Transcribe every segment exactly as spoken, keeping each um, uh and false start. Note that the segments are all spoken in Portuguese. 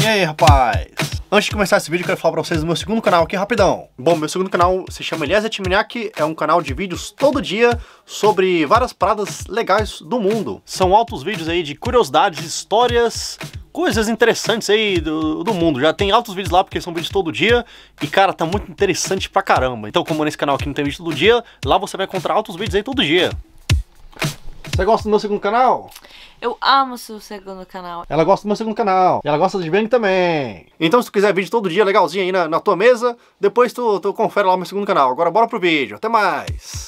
E aí, rapaz? Antes de começar esse vídeo, eu quero falar pra vocês do meu segundo canal aqui, rapidão. Bom, meu segundo canal se chama Eliezer Timniak, é um canal de vídeos todo dia sobre várias paradas legais do mundo. São altos vídeos aí de curiosidades, histórias, coisas interessantes aí do, do mundo. Já tem altos vídeos lá, porque são vídeos todo dia. E, cara, tá muito interessante pra caramba. Então, como nesse canal aqui não tem vídeo todo dia, lá você vai encontrar altos vídeos aí todo dia. Você gosta do meu segundo canal? Eu amo o seu segundo canal. Ela gosta do meu segundo canal. E ela gosta de Bang também. Então, se tu quiser vídeo todo dia legalzinho aí na, na tua mesa, depois tu, tu confere lá o meu segundo canal. Agora bora pro vídeo. Até mais.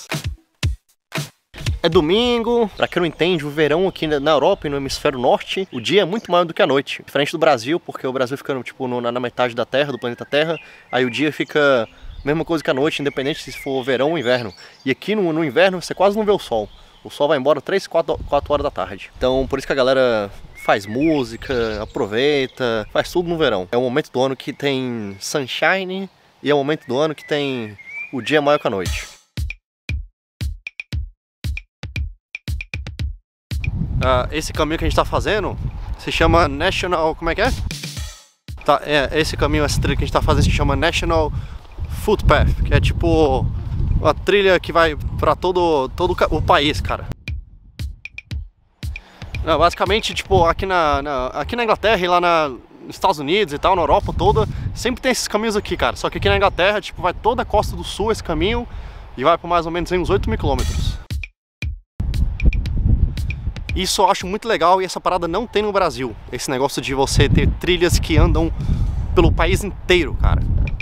É domingo. Pra quem não entende, o verão aqui na Europa e no hemisfério norte, o dia é muito maior do que a noite. Diferente do Brasil, porque o Brasil fica tipo, no, na metade da Terra, do planeta Terra. Aí o dia fica a mesma coisa que a noite, independente se for verão ou inverno. E aqui no, no inverno você quase não vê o sol. O sol vai embora três, quatro horas da tarde. Então por isso que a galera faz música, aproveita, faz tudo no verão. É o momento do ano que tem sunshine e é o momento do ano que tem o dia maior que a noite. Ah, esse caminho que a gente tá fazendo se chama National... como é que é? Tá, é esse caminho, essa trilha que a gente tá fazendo se chama National Footpath, que é tipo uma trilha que vai pra todo, todo o país, cara. Não, basicamente, tipo, aqui na, na, aqui na Inglaterra e lá na, nos Estados Unidos e tal, na Europa toda, sempre tem esses caminhos aqui, cara. Só que aqui na Inglaterra, tipo, vai toda a costa do sul esse caminho e vai por mais ou menos uns oito mil quilômetros. Isso eu acho muito legal e essa parada não tem no Brasil. Esse negócio de você ter trilhas que andam pelo país inteiro, cara.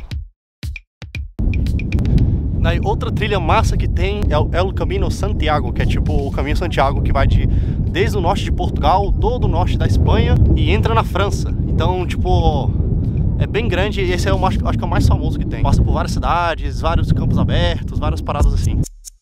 Daí, outra trilha massa que tem é o El Camino Santiago, que é tipo o Caminho Santiago, que vai de, desde o norte de Portugal, todo o norte da Espanha e entra na França. Então, tipo, é bem grande e esse é o mais, acho que é o mais famoso que tem. Passa por várias cidades, vários campos abertos, várias paradas assim.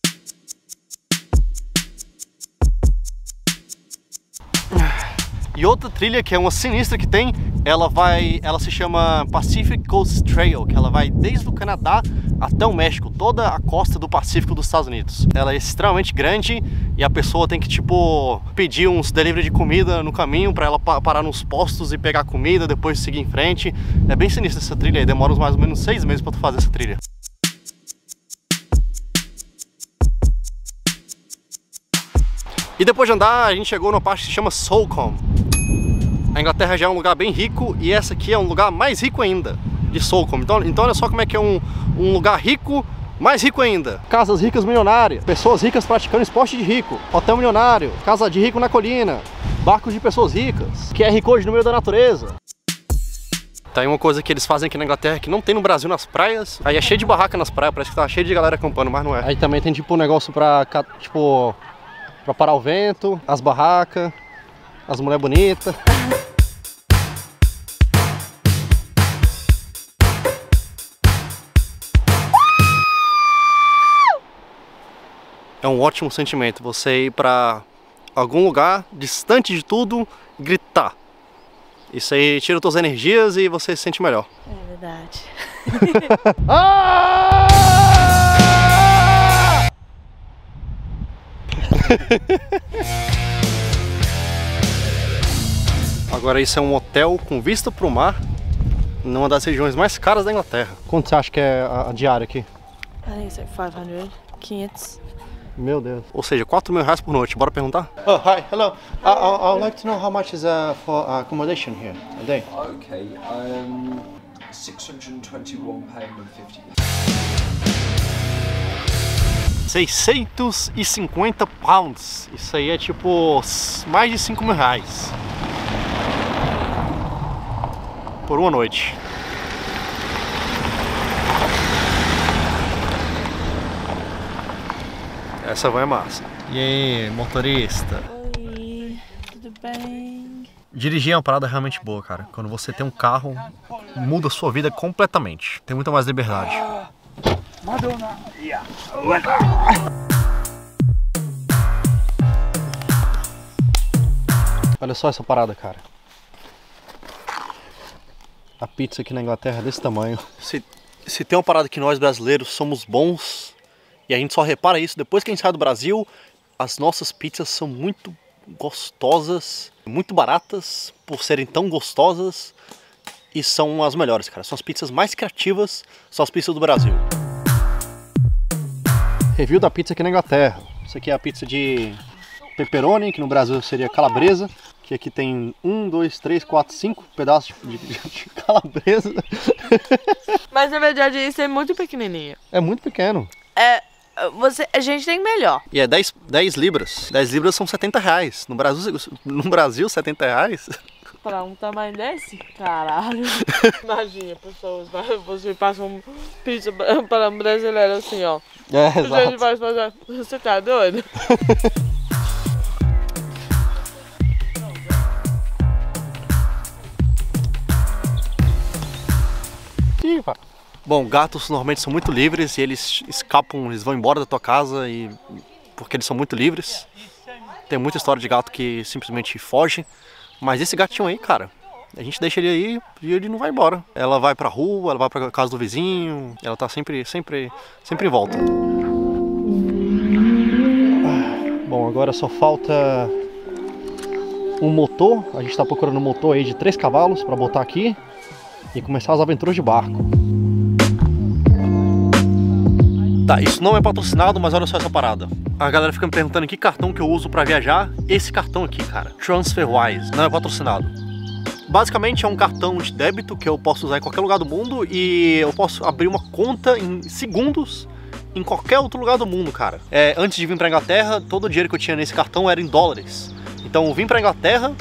E outra trilha que é uma sinistra que tem, ela vai, ela se chama Pacific Coast Trail, que ela vai desde o Canadá até o México, toda a costa do Pacífico dos Estados Unidos. Ela é extremamente grande e a pessoa tem que, tipo, pedir uns delivery de comida no caminho para ela parar nos postos e pegar comida, depois seguir em frente. É bem sinistra essa trilha aí, demora mais ou menos seis meses para tu fazer essa trilha. E depois de andar, a gente chegou numa parte que se chama Solcombe. A Inglaterra já é um lugar bem rico e essa aqui é um lugar mais rico ainda, de Solcombe. Então, então olha só como é que é um, um lugar rico, mais rico ainda. Casas ricas milionárias, pessoas ricas praticando esporte de rico, hotel milionário, casa de rico na colina, barcos de pessoas ricas, Q R Code no meio da natureza. Tem uma coisa que eles fazem aqui na Inglaterra que não tem no Brasil nas praias. Aí é cheio de barraca nas praias, parece que tá cheio de galera acampando, mas não é. Aí também tem tipo um negócio pra, tipo, pra parar o vento, as barracas, as mulheres bonitas. É um ótimo sentimento você ir pra algum lugar distante de tudo e gritar. Isso aí tira suas energias e você se sente melhor. É verdade. Ah! Agora isso é um hotel com vista para o mar, numa das regiões mais caras da Inglaterra. Quanto você acha que é a, a diária aqui? I think it's like five hundred, quinhentos. Meu Deus. Ou seja, quatro mil reais por noite. Bora perguntar? Oh, hi, hello. I, I, I would like to know how much is uh, for uh, accommodation here a day. Okay, um, six hundred twenty-one pounds fifty. seiscentos e cinquenta pounds. Isso aí é tipo mais de cinco mil reais. Por uma noite. Essa van é massa. E aí, motorista? Oi, tudo bem? Dirigir é uma parada realmente boa, cara. Quando você tem um carro, muda a sua vida completamente. Tem muita mais liberdade. Madonna. Olha só essa parada, cara. A pizza aqui na Inglaterra é desse tamanho. Se, se tem uma parada que nós brasileiros somos bons, e a gente só repara isso depois que a gente sai do Brasil, as nossas pizzas são muito gostosas, muito baratas por serem tão gostosas e são as melhores, cara. São as pizzas mais criativas, são as pizzas do Brasil. Review da pizza aqui na Inglaterra. Isso aqui é a pizza de pepperoni, que no Brasil seria calabresa. Que aqui tem um, dois, três, quatro, cinco pedaços de, de, de calabresa. Mas na verdade isso é muito pequenininho. É muito pequeno. É, você, a gente tem melhor. E é dez, dez libras. dez libras são setenta reais. No Brasil, no Brasil setenta reais? Pra um tamanho desse? Caralho. Imagina, pessoas, você passa um pizza para um brasileiro assim, ó. É, a gente vai fazer... Você tá doido? Bom, gatos normalmente são muito livres e eles escapam, eles vão embora da tua casa e porque eles são muito livres. Tem muita história de gato que simplesmente foge, mas esse gatinho aí, cara, a gente deixa ele aí e ele não vai embora. Ela vai pra rua, ela vai pra casa do vizinho, ela tá sempre, sempre, sempre em volta. Bom, agora só falta um motor. A gente tá procurando um motor aí de três cavalos pra botar aqui e começar as aventuras de barco. Tá, isso não é patrocinado, mas olha só essa parada. A galera fica me perguntando que cartão que eu uso pra viajar. Esse cartão aqui, cara, TransferWise, não é patrocinado. Basicamente é um cartão de débito que eu posso usar em qualquer lugar do mundo e eu posso abrir uma conta em segundos em qualquer outro lugar do mundo, cara. É, antes de vir pra Inglaterra, todo o dinheiro que eu tinha nesse cartão era em dólares. Então eu vim pra Inglaterra...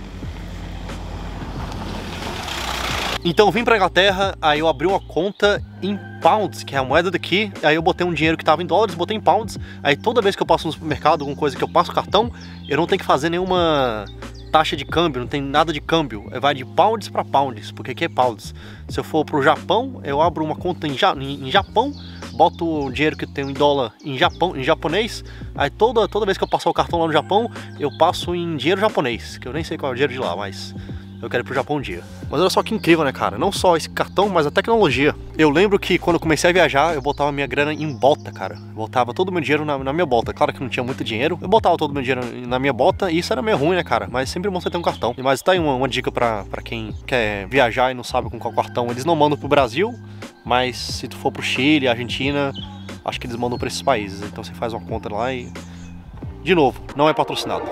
Então eu vim pra Inglaterra, aí eu abri uma conta em pounds, que é a moeda daqui. Aí eu botei um dinheiro que tava em dólares, botei em pounds. Aí toda vez que eu passo no supermercado, alguma coisa que eu passo o cartão, eu não tenho que fazer nenhuma taxa de câmbio, não tem nada de câmbio. Vai de pounds pra pounds, porque aqui é pounds. Se eu for pro Japão, eu abro uma conta em, ja em Japão, boto o dinheiro que eu tenho em dólar em, Japão, em japonês. Aí toda, toda vez que eu passar o cartão lá no Japão, eu passo em dinheiro japonês, que eu nem sei qual é o dinheiro de lá, mas... eu quero ir pro Japão um dia. Mas olha só que incrível, né, cara? Não só esse cartão, mas a tecnologia. Eu lembro que quando eu comecei a viajar, eu botava minha grana em bota, cara. Eu botava todo o meu dinheiro na, na minha bota. Claro que não tinha muito dinheiro. Eu botava todo o meu dinheiro na minha bota e isso era meio ruim, né, cara? Mas sempre bom você ter um cartão. Mas tá aí uma, uma dica pra, pra quem quer viajar e não sabe com qual cartão. Eles não mandam pro Brasil, mas se tu for pro Chile, Argentina, acho que eles mandam pra esses países. Então você faz uma conta lá e... de novo, não é patrocinado.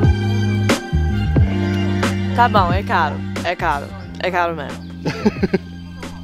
Tá bom, é caro, é caro, é caro mesmo.